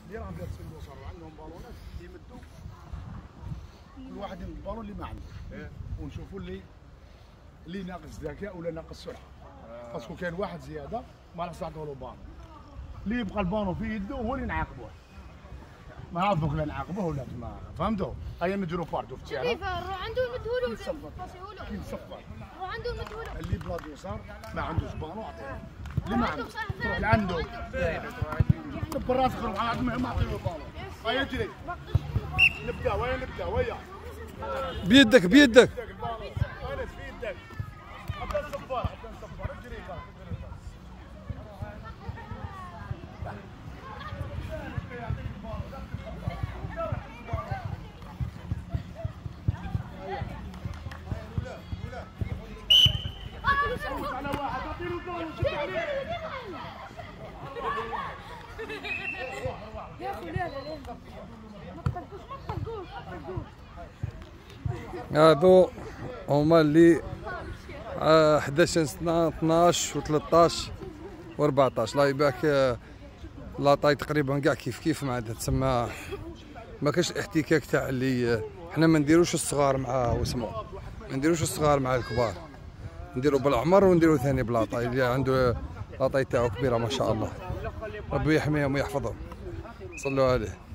اللي راهم لابسين الوصر وعندهم بالونات يمدوا كل واحد يمد البالون اللي ما عنده، ونشوفوا اللي ناقص ذكاء ولا ناقص سرعه. باسكو كاين واحد زياده ما راحش نعطيو له بالون، اللي يبقى البالون في يده هو اللي نعاقبوه. ما نعرف دوك لا نعاقبوه ولا ما فهمتوا؟ هيا نديرو باردو في التيران. كيف روح عنده المدهولو باسيولو. كي نصفر. روح عنده المدهولو. اللي بلاد يسار ما عندوش بالون عطيه. اللي ما عنده تروح لعنده. دبر راسك روح عاد ما عطيو بالون. هيا جري. نبدا ويا. بيدك في يدك. حتى نصفر اجري على واحد اعطيله البالون شد عليه. يا اخي لا ما تقلقوش. هادو هما اللي 11 سنة 12 و13 و14. لا يباك لاطاي تقريبا كاع كيف ما عندها تسمى، ما كاش الاحتكاك تاع اللي حنا ما نديروش الصغار مع واسمو، ما نديروش الصغار مع الكبار، نديرو بالعمر ونديرو ثاني بلاطاي اللي عنده لاطاي تاعو كبيره ما شاء الله. ربي يحميهم ويحفظهم. صلوا عليه.